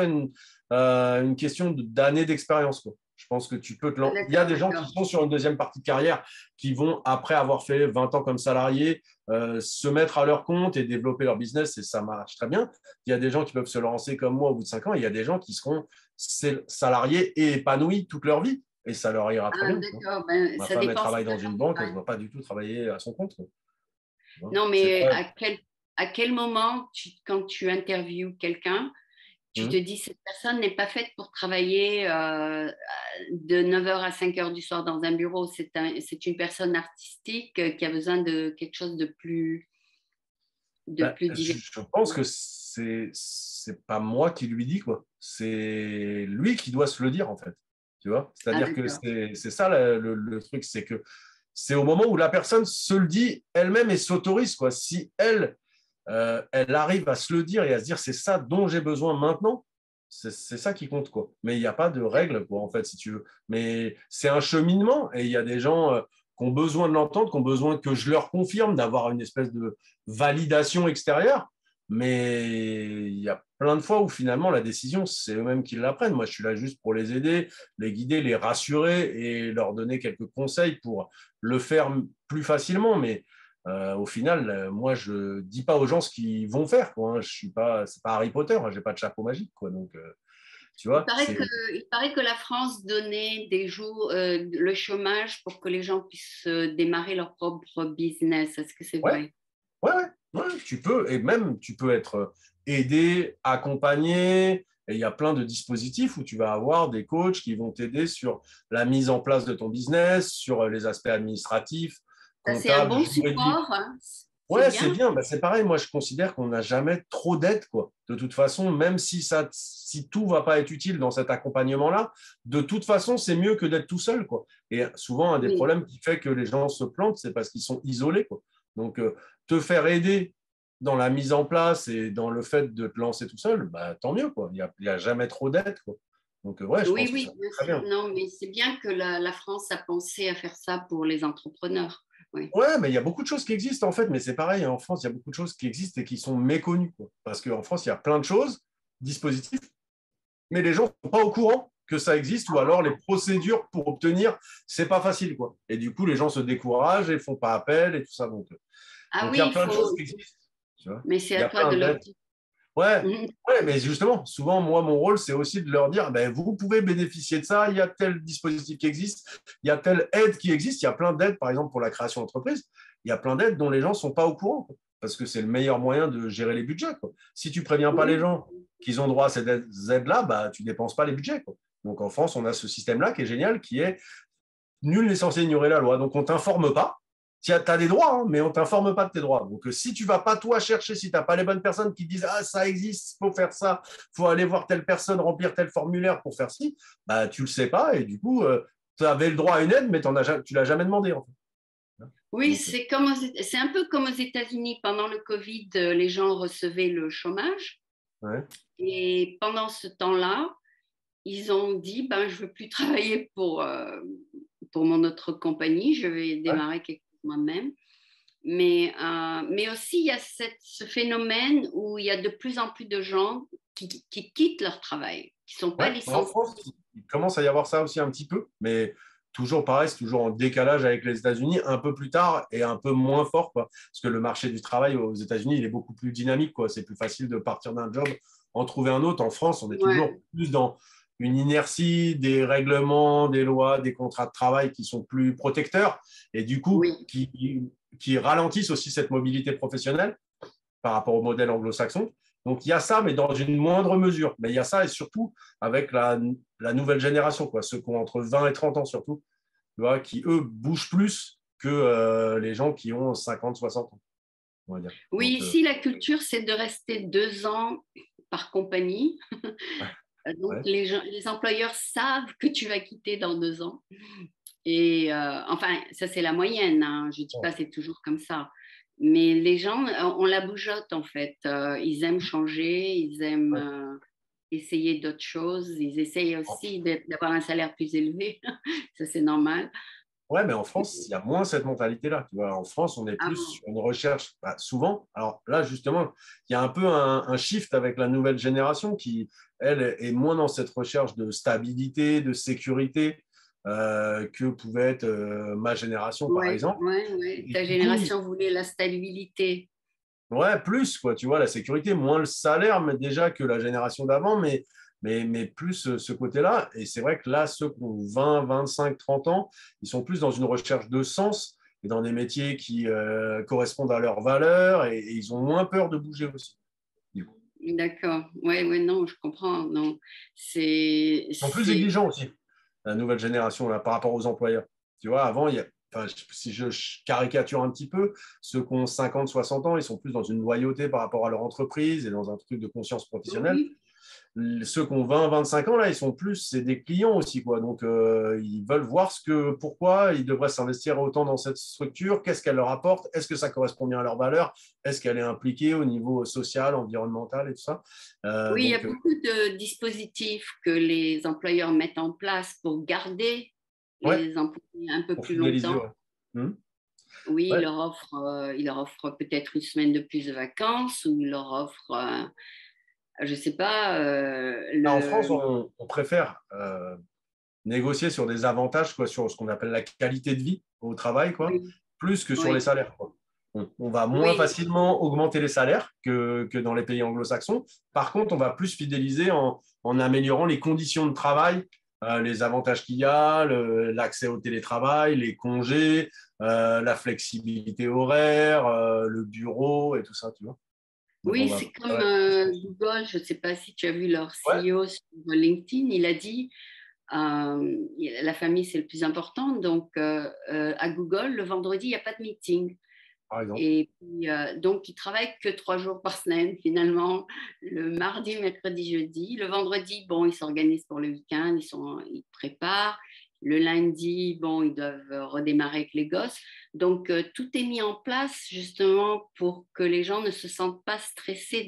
B: une question d'années d'expérience, quoi. Je pense que tu peux
A: ah,
B: Il y a
A: d'accord,
B: des gens qui
A: d'accord.
B: sont sur une deuxième partie de carrière qui vont, après avoir fait 20 ans comme salarié, se mettre à leur compte et développer leur business et ça marche très bien. Il y a des gens qui peuvent se lancer comme moi au bout de 5 ans. Il y a des gens qui seront salariés et épanouis toute leur vie et ça leur ira très
A: Ah,
B: bien, tu vois.
A: d'accord. Ben,
B: Ma
A: ça
B: femme, elle
A: dépend si
B: travaille
A: ta
B: dans une
A: femme
B: banque, elle ne se
A: travaille.
B: voit pas du tout travailler à son compte, quoi. Tu vois.
A: Non,
B: C'est
A: mais
B: pas...
A: à quel moment, quand tu interviews quelqu'un, tu te
B: Hum.
A: dis, cette personne n'est pas faite pour travailler de 9 heures à 5 heures du soir dans un bureau. C'est une personne artistique qui a besoin de quelque chose de
B: Ben,
A: plus
B: je pense
A: divertissant.
B: que c'est pas moi qui lui dis, quoi. C'est lui qui doit se le dire, en fait. Tu vois?
A: Ah,
B: C'est-à-dire que
A: d'accord.
B: c'est ça le truc, c'est que c'est au moment où la personne se le dit elle-même et s'autorise, quoi. Si elle arrive à se le dire et à se dire c'est ça dont j'ai besoin maintenant, c'est ça qui compte, quoi. Mais il n'y a pas de règle, quoi, en fait, si tu veux. Mais c'est un cheminement et il y a des gens qui ont besoin de l'entendre, qui ont besoin que je leur confirme, d'avoir une espèce de validation extérieure. Mais il y a plein de fois où finalement la décision, c'est eux-mêmes qui la prennent. Moi, je suis là juste pour les aider, les guider, les rassurer et leur donner quelques conseils pour le faire plus facilement. Mais au final, moi, je ne dis pas aux gens ce qu'ils vont faire, quoi, hein. Je suis pas, c'est pas Harry Potter, hein, je n'ai pas de chapeau magique, quoi. Donc, tu vois, c'est…
A: Il paraît que la France donnait des jours, le chômage pour que les gens puissent démarrer leur propre business. Est-ce que c'est
B: Ouais,
A: vrai?
B: ouais, ouais, ouais, tu peux, et même tu peux être aidé, accompagné. Et il y a plein de dispositifs où tu vas avoir des coachs qui vont t'aider sur la mise en place de ton business, sur les aspects administratifs,
A: Ça, c'est un
B: comptables,
A: bon
B: juridiques.
A: support, hein. C'est
B: Ouais, c'est
A: bien.
B: bien. Bah, c'est pareil. Moi, je considère qu'on n'a jamais trop d'aide, quoi. De toute façon, même si tout va pas être utile dans cet accompagnement-là, de toute façon, c'est mieux que d'être tout seul, quoi. Et souvent, un des
A: Oui,
B: problèmes qui fait que les gens se plantent, c'est parce qu'ils sont isolés, quoi. Donc, te faire aider dans la mise en place et dans le fait de te lancer tout seul, bah, tant mieux, quoi. Il y a jamais trop d'aide, quoi. Donc, ouais, je
A: oui,
B: pense que ça
A: oui,
B: va
A: bien
B: très
A: sûr.
B: bien.
A: Non, mais c'est bien que la France a pensé à faire ça pour les entrepreneurs. Oui.
B: Ouais, mais il y a beaucoup de choses qui existent en fait, mais c'est pareil, hein, en France, il y a beaucoup de choses qui existent et qui sont méconnues, quoi. Parce qu'en France, il y a plein de choses, dispositifs, mais les gens ne sont pas au courant que ça existe ou alors les procédures pour obtenir, c'est pas facile, quoi. Et du coup, les gens se découragent et font pas appel et tout ça.
A: Ah
B: Donc il y
A: oui,
B: a
A: il
B: plein de choses
A: faut,
B: qui existent, tu vois.
A: mais c'est
B: Il y
A: à
B: a
A: toi
B: plein
A: de leur
B: d'aides.
A: dire.
B: Ouais,
A: Mhm.
B: ouais, mais justement, souvent, moi, mon rôle, c'est aussi de leur dire, ben, vous pouvez bénéficier de ça, il y a tel dispositif qui existe, il y a telle aide qui existe, il y a plein d'aides, par exemple, pour la création d'entreprise, il y a plein d'aides dont les gens ne sont pas au courant, quoi, parce que c'est le meilleur moyen de gérer les budgets, quoi. Si tu ne préviens pas les
A: Oui,
B: gens qu'ils ont droit à ces aides-là, bah, tu ne dépenses pas les budgets, quoi. Donc en France, on a ce système-là qui est génial, qui est nul n'est censé ignorer la loi. Donc on ne t'informe pas. Tu as des droits, hein, mais on ne t'informe pas de tes droits. Donc, si tu ne vas pas toi chercher, si tu n'as pas les bonnes personnes qui te disent ah, ça existe, il faut faire ça, il faut aller voir telle personne, remplir tel formulaire pour faire ci, bah, tu ne le sais pas et du coup, tu avais le droit à une aide, mais tu ne l'as jamais demandé. En fait.
A: oui,
B: Donc,
A: c'est comme c'est un peu comme aux États-Unis. Pendant le Covid, les gens recevaient le chômage.
B: ouais,
A: Et pendant ce temps-là, ils ont dit, ben, je ne veux plus travailler pour mon autre compagnie, je vais
B: ouais,
A: démarrer quelque chose moi-même. Mais aussi, il y a ce phénomène où il y a de plus en plus de gens qui quittent leur travail, qui ne sont pas
B: ouais. En
A: licenciés.
B: France, il commence à y avoir ça aussi un petit peu, mais toujours pareil, c'est toujours en décalage avec les États-Unis, un peu plus tard et un peu moins fort, quoi. Parce que le marché du travail aux États-Unis, il est beaucoup plus dynamique, quoi. C'est plus facile de partir d'un job, en trouver un autre. En France, on est toujours
A: Ouais,
B: plus dans une inertie des règlements, des lois, des contrats de travail qui sont plus protecteurs et du coup
A: oui.
B: qui ralentissent aussi cette mobilité professionnelle par rapport au modèle anglo-saxon. Donc il y a ça, mais dans une moindre mesure. Mais il y a ça et surtout avec la nouvelle génération, quoi, ceux qui ont entre 20 et 30 ans surtout, tu vois, qui eux bougent plus que les gens qui ont 50, 60 ans, on va dire.
A: Oui,
B: Donc,
A: ici, la culture, c'est de rester 2 ans par compagnie.
B: ouais,
A: Donc,
B: ouais,
A: les employeurs savent que tu vas quitter dans 2 ans. Et enfin, ça, c'est la moyenne, hein. Je ne dis pas que c'est toujours comme ça. Mais les gens, on la bougeotte, en fait. Ils aiment changer, ils aiment
B: ouais.
A: essayer d'autres choses. Ils essayent aussi d'avoir un salaire plus élevé. Ça, c'est normal.
B: Ouais, mais en France, il y a moins cette mentalité-là. Tu vois, en France, on est plus
A: Ah,
B: sur une recherche, bah, souvent. Alors là, justement, il y a un peu un shift avec la nouvelle génération qui, elle, est moins dans cette recherche de stabilité, de sécurité que pouvait être ma génération, par
A: ouais,
B: exemple.
A: ouais, ouais.
B: Et
A: Ta
B: du coup,
A: génération voulait la stabilité.
B: ouais, plus, quoi, tu vois, la sécurité, moins le salaire, mais déjà que la génération d'avant, mais plus ce côté-là. Et c'est vrai que là, ceux qui ont 20, 25, 30 ans, ils sont plus dans une recherche de sens et dans des métiers qui correspondent à leurs valeurs et ils ont moins peur de bouger aussi. Du coup.
A: D'accord. Ouais, ouais, non, je comprends. Non,
B: Ils sont plus exigeants aussi, la nouvelle génération, là, par rapport aux employeurs. Tu vois, avant, enfin, si je caricature un petit peu, ceux qui ont 50, 60 ans, ils sont plus dans une loyauté par rapport à leur entreprise et dans un truc de conscience professionnelle.
A: oui.
B: Ceux qui ont 20, 25 ans, là, ils sont plus, c'est des clients aussi, quoi. Donc, ils veulent voir pourquoi ils devraient s'investir autant dans cette structure, qu'est-ce qu'elle leur apporte, est-ce que ça correspond bien à leurs valeurs, est-ce qu'elle est impliquée au niveau social, environnemental et tout ça.
A: Oui, il y a
B: Donc,
A: beaucoup de dispositifs que les employeurs mettent en place pour garder
B: ouais,
A: les employés un peu
B: pour
A: plus
B: fidéliser,
A: longtemps.
B: ouais. Hmm.
A: Oui,
B: Ouais.
A: il leur offre peut-être une semaine de plus de vacances ou il leur offre, je ne sais pas,
B: Là, en France,
A: le...
B: on préfère négocier sur des avantages, quoi, sur ce qu'on appelle la qualité de vie au travail, quoi,
A: Oui,
B: plus que sur les
A: oui,
B: salaires, quoi. On va moins
A: oui,
B: facilement augmenter les salaires que dans les pays anglo-saxons. Par contre, on va plus fidéliser en améliorant les conditions de travail, les avantages qu'il y a, l'accès au télétravail, les congés, la flexibilité horaire, le bureau et tout ça, tu vois. Donc, on
A: oui,
B: va
A: c'est comme
B: plus
A: Google, je ne sais pas si tu as vu leur
B: ouais,
A: CEO sur LinkedIn, il a dit, la famille c'est le plus important, donc à Google, le vendredi, il n'y a pas de meeting.
B: par exemple.
A: Et puis, donc, ils travaillent que 3 jours par semaine, finalement, le mardi, mercredi, jeudi. Le vendredi, bon, ils s'organisent pour le week-end, ils préparent. Le lundi, bon, ils doivent redémarrer avec les gosses. Donc, tout est mis en place justement pour que les gens ne se sentent pas stressés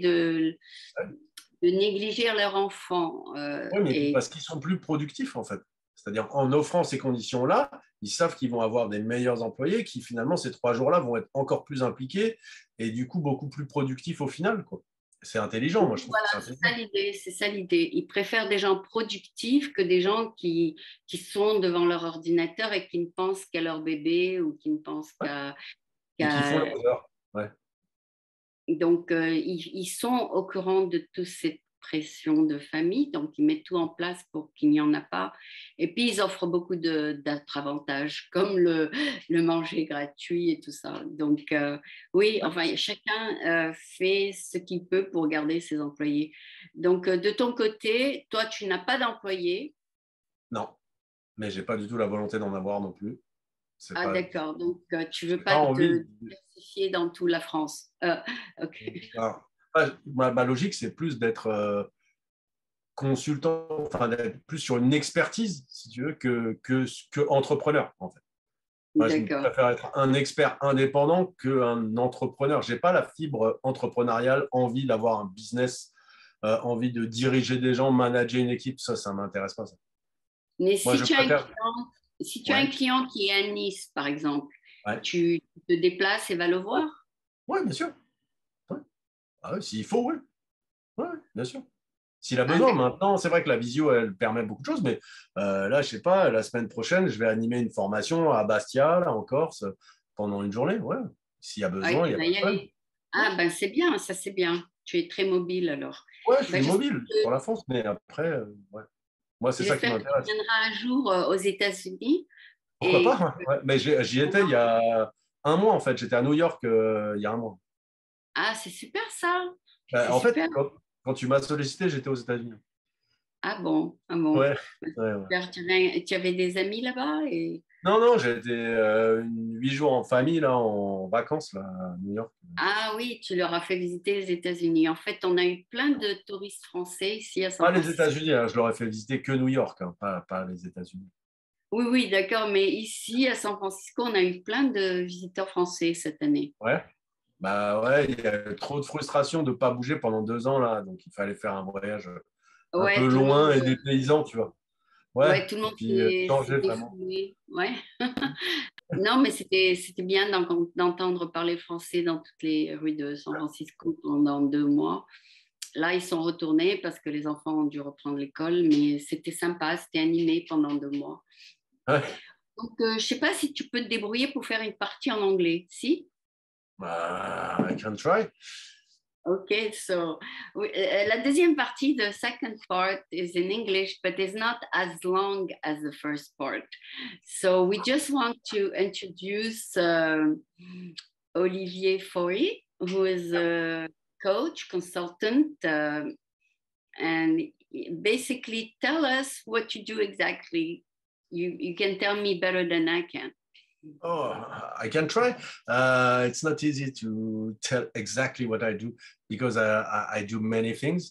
A: de négliger leur enfant.
B: Oui, mais puis
A: Et
B: parce qu'ils sont plus productifs, en fait. C'est-à-dire, en offrant ces conditions-là, ils savent qu'ils vont avoir des meilleurs employés qui, finalement, ces 3 jours-là vont être encore plus impliqués et du coup, beaucoup plus productifs au final, quoi. C'est intelligent, moi, je trouve que
A: voilà,
B: c'est
A: c'est ça
B: intelligent.
A: l'idée, c'est ça l'idée. Ils préfèrent des gens productifs que des gens qui sont devant leur ordinateur et qui ne pensent qu'à leur bébé ou qui ne pensent
B: Ouais.
A: qu'à...
B: Et qui font
A: qu'à-
B: leurs heures. Ouais.
A: Donc, ils sont au courant de toute cette pression de famille, donc ils mettent tout en place pour qu'il n'y en a pas. Et puis, ils offrent beaucoup d'autres avantages, comme le manger gratuit et tout ça. Donc, oui, enfin, chacun fait ce qu'il peut pour garder ses employés. Donc, de ton côté, toi, tu n'as pas d'employés.
B: Non, mais j'ai pas du tout la volonté d'en avoir non plus. C'est
A: Ah,
B: pas,
A: d'accord. Donc, tu veux
B: j'ai pas
A: pas
B: envie.
A: te diversifier dans toute la France. Ok.
B: Voilà. Ma logique, c'est plus d'être consultant, enfin, d'être plus sur une expertise, si tu veux, que entrepreneur, en fait. Moi, je
A: D'accord.
B: préfère être un expert indépendant qu'un entrepreneur. Je n'ai pas la fibre entrepreneuriale, envie d'avoir un business, envie de diriger des gens, manager une équipe. Ça ne m'intéresse pas. Ça.
A: Mais
B: Moi,
A: si
B: je
A: tu as un
B: préfère.
A: client, si tu as un
B: Ouais,
A: client qui est à Nice, par exemple,
B: ouais,
A: tu te déplaces et vas le voir?
B: ouais, bien sûr. Ouais. Ah, ouais, s'il faut, oui. Ouais, bien sûr. S'il a
A: Ah,
B: besoin.
A: d'accord.
B: Maintenant, c'est vrai que la visio, elle permet beaucoup de choses, mais là, je sais pas, la semaine prochaine, je vais animer une formation à Bastia, là, en Corse, pendant une journée. Ouais. S'il y a
A: Ah, et
B: besoin, il
A: tu
B: n'y a
A: vas
B: pas de
A: y
B: problème.
A: aller.
B: Ouais.
A: Ah, ben c'est bien, ça c'est bien. Tu es très mobile alors.
B: Ouais, je
A: Ben,
B: suis mobile sur la France, mais après, ouais. Moi, c'est ça qui
A: j'espère que tu
B: m'intéresse.
A: viendras un jour aux États-Unis.
B: Pourquoi
A: Et
B: pas? Ouais. Mais j'y étais il y a un mois, en fait. J'étais à New York il y a un mois.
A: ah, c'est super ça. C'est
B: En fait,
A: super.
B: quand tu m'as sollicité, j'étais aux États-Unis.
A: Ah bon, ah bon.
B: Ouais. Ouais, ouais.
A: Super. Tu avais des amis là-bas et...
B: Non, non, j'ai été 8 jours en famille, là, en vacances, là, à New York.
A: Ah oui, tu leur as fait visiter les États-Unis. En fait, on a eu plein de touristes français ici à San
B: Pas les
A: Francisco.
B: États-Unis, hein, je leur ai fait visiter que New York, hein, pas les États-Unis.
A: Oui, oui, d'accord. Mais ici, à San Francisco, on a eu plein de visiteurs français cette année.
B: Ouais. Bah ouais, il y a eu trop de frustration de ne pas bouger pendant 2 ans, là. Donc, il fallait faire un voyage un peu
A: Ouais, tout le
B: loin
A: monde,
B: et dépaysant, tu vois. Ouais,
A: ouais, tout le
B: et
A: monde
B: puis
A: s'est
B: changer vraiment.
A: défoulé. Ouais. Non, mais c'était bien d'entendre parler français dans toutes les rues de San Francisco pendant 2 mois. Là, ils sont retournés parce que les enfants ont dû reprendre l'école, mais c'était sympa, c'était animé pendant 2 mois.
B: Ouais.
A: Donc, je ne sais pas si tu peux te débrouiller pour faire une partie en anglais. Si?
B: Bah, I can try.
A: Okay, so la deuxième partie, the second part is in English, but it's not as long as the first part. So we just want to introduce Olivier Faury, who is a coach, consultant, and basically tell us what you do exactly. You can tell me better than I can.
B: Oh, I can try. It's not easy to tell exactly what I do because I do many things.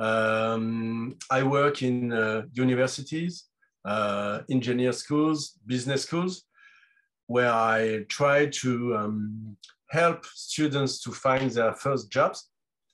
B: I work in universities, engineer schools, business schools, where I try to help students to find their first jobs.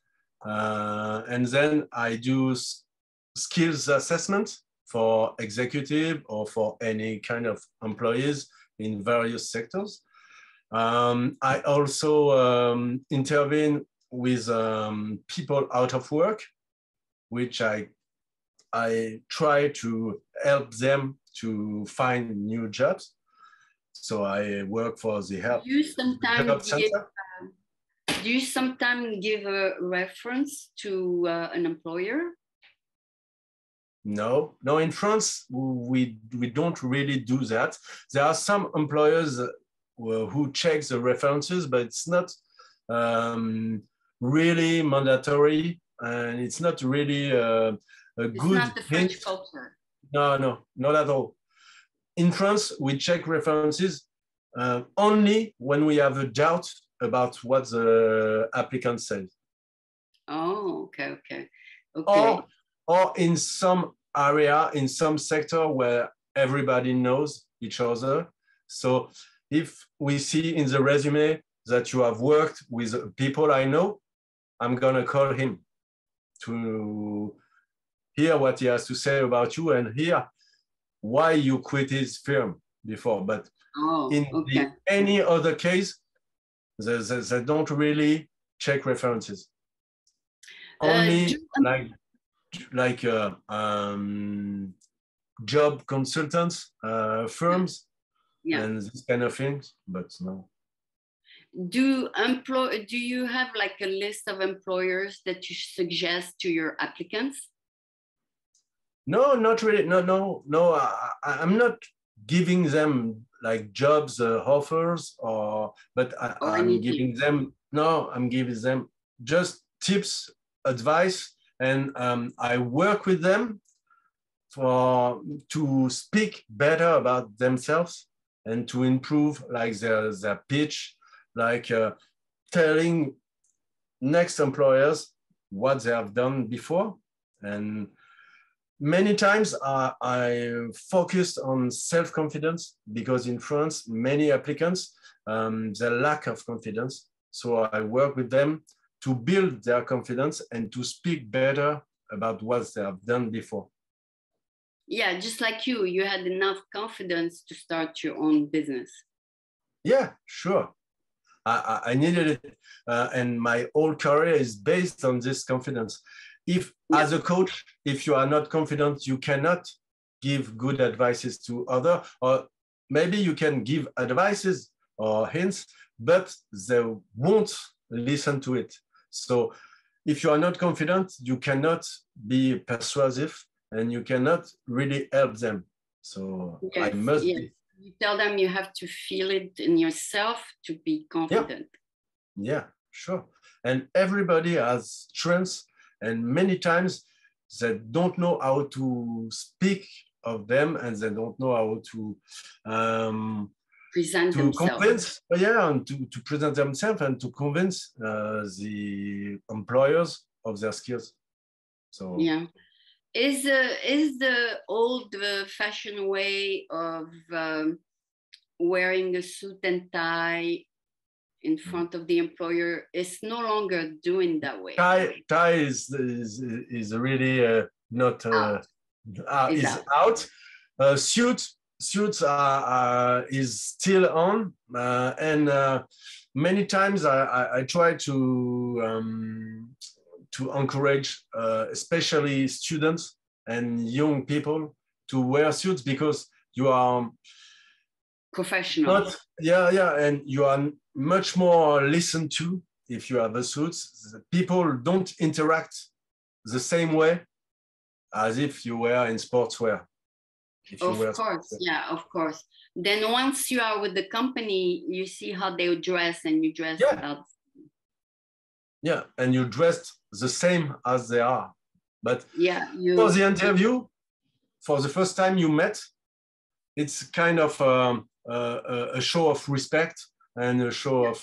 B: And then I do skills assessment for executive or for any kind of employees in various sectors. I also intervene with people out of work, which I try to help them to find new jobs. So I work for the job center.
A: Do you sometimes give a reference to an employer?
B: No, in France, we don't really do that. There are some employers who check the references, but it's not really mandatory, and it's not really a good
A: It's not the French culture.
B: No, not at all. In France, we check references only when we have a doubt about what the applicant says.
A: Oh, okay.
B: Or in some area, in some sector where everybody knows each other. So if we see in the resume that you have worked with people I know, I'm gonna call him to hear what he has to say about you and hear why you quit his firm before. But any other case, they don't really check references. Only job consultants, firms, and this kind of things, but no.
A: Do you have like a list of employers that you suggest to your applicants?
B: No, not really. No. I'm not giving them like jobs offers, but I'm giving them just tips, advice, and I work with them to speak better about themselves and to improve like their pitch, like telling next employers what they have done before. And many times I focused on self-confidence because in France, many applicants, they lack of confidence. So I work with them to build their confidence and to speak better about what they have done before.
A: Yeah, just like you had enough confidence to start your own business.
B: Yeah, sure. I needed it. And my whole career is based on this confidence. As a coach, if you are not confident, you cannot give good advices to others, or maybe you can give advices or hints, but they won't listen to it. So if you are not confident, you cannot be persuasive and you cannot really help them. So I must be.
A: You tell them you have to feel it in yourself to be confident.
B: Yeah, sure. And everybody has strengths, and many times they don't know how to speak of them, and they don't know how to
A: present themselves.
B: And to present themselves and to convince the employers of their skills. So
A: is the old fashioned way of wearing a suit and tie in front of the employer is no longer doing that way.
B: Tie is really not out. Suits are is still on, and many times I try to encourage, especially students and young people, to wear suits because you are
A: professional.
B: And you are much more listened to if you have a suit. People don't interact the same way as if you were in sportswear.
A: Of course. Then once you are with the company, you see how they dress and you dress about.
B: Yeah, and you dressed the same as they are. But
A: for
B: the interview, for the first time you met, it's kind of a show of respect and a show of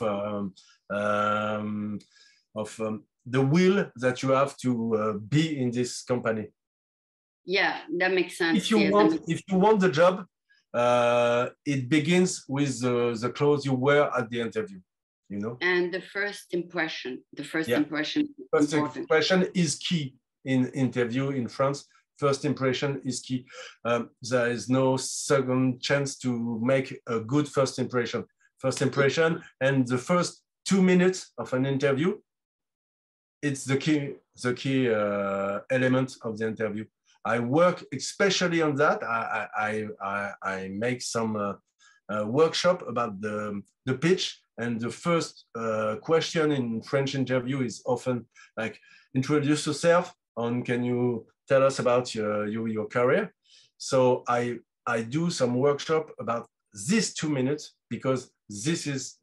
B: the will that you have to be in this company.
A: Yeah, that makes sense.
B: If you want the job, it begins with the clothes you wear at the interview. You know,
A: and the first impression. First
B: impression is key in interview in France. First impression is key. There is no second chance to make a good first impression. first impression, and the first 2 minutes of an interview. It's the key element of the interview. I work especially on that. I make some workshop about the pitch, and the first question in French interview is often like, introduce yourself, and can you tell us about your career? So I do some workshop about these 2 minutes, because this is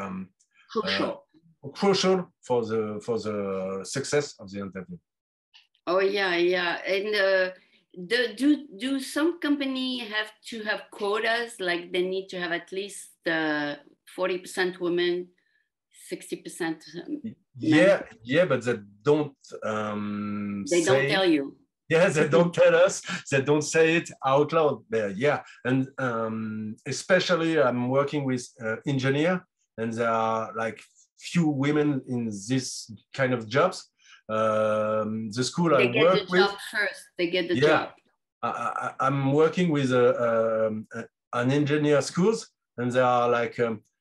B: crucial for the success of the interview.
A: Oh yeah, yeah. And do some company have to have quotas? Like they need to have at least 40% women, 60% men?
B: Yeah, but they don't.
A: They don't tell you.
B: Yeah, they don't tell us. They don't say it out loud. Yeah, and especially I'm working with engineer, and there are like few women in this kind of jobs. The school I work with,
A: job first. They get the job.
B: I'm working with an engineer schools, and there are like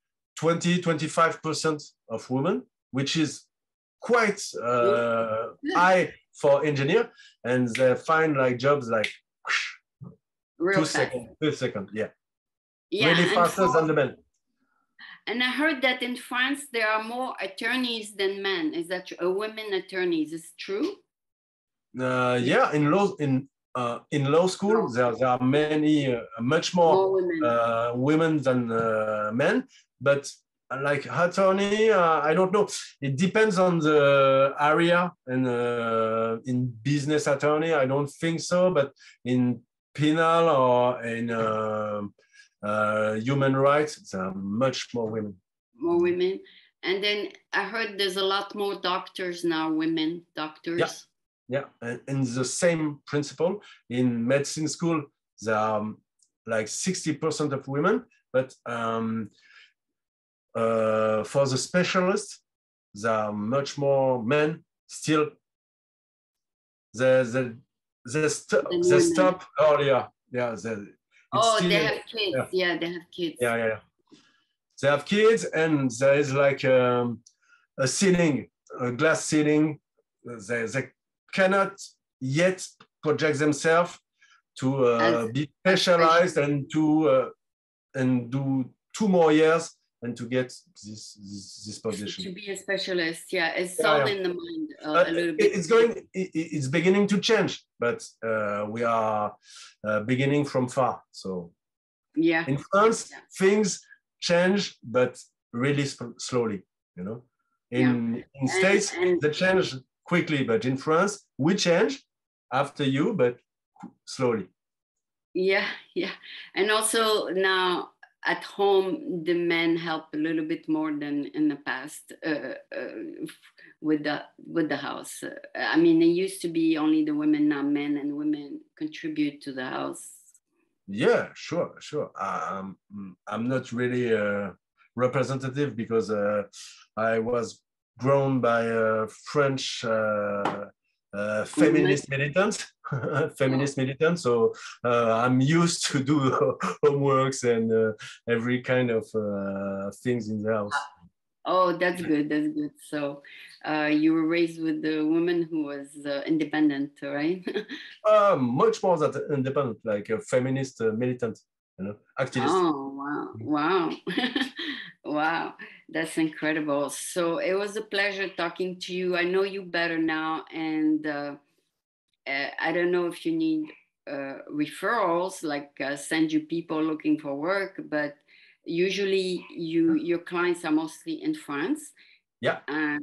B: 20-25% of women, which is quite high for engineer, and they find like jobs like
A: Real
B: 2 seconds, 2 seconds, yeah, really faster than the men.
A: And I heard that in France there are more attorneys than men. Is that women attorneys? Is it true?
B: Yeah, in law school there are many, much more women than men, but like attorney, I don't know. It depends on the area, and in business attorney, I don't think so, but in penal or in human rights, there are much more women.
A: More women. And then I heard there's a lot more doctors now, women doctors.
B: Yeah, and the same principle in medicine school, there are like 60% of women, but for the specialists, there are much more men still. They stop earlier. Yeah.
A: They have kids. Yeah, they have kids.
B: Yeah. They have kids, and there is like a ceiling, a glass ceiling. They cannot yet project themselves to be specialized and to and do 2 more years and to get this position.
A: To be a specialist, yeah, it's all in the mind a little bit.
B: It's beginning to change, but we are beginning from far. So
A: yeah,
B: in France, things change, but really slowly. You know, in States they change quickly, but in France we change after you, but slowly. Yeah,
A: and also now at home, the men help a little bit more than in the past with the house. I mean, it used to be only the women, now men and women contribute to the house.
B: Yeah, sure. I'm not really representative because I was grown by a French feminist militant. So I'm used to do homeworks and every kind of things in the house.
A: Oh, that's good. So you were raised with a woman who was independent, right?
B: Much more than independent, like a feminist militant, activist.
A: Oh, wow. Wow, that's incredible. So it was a pleasure talking to you. I know you better now, and I don't know if you need referrals, like send you people looking for work, but usually your clients are mostly in France.
B: Yeah.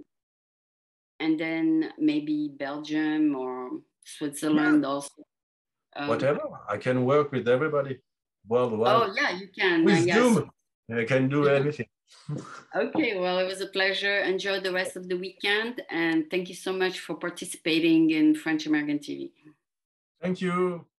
A: And then maybe Belgium or Switzerland also.
B: Whatever. I can work with everybody worldwide.
A: Oh, yeah, you can.
B: With Zoom, I can do everything.
A: Okay, well, it was a pleasure. Enjoy the rest of the weekend. And thank you so much for participating in French American TV.
B: Thank you.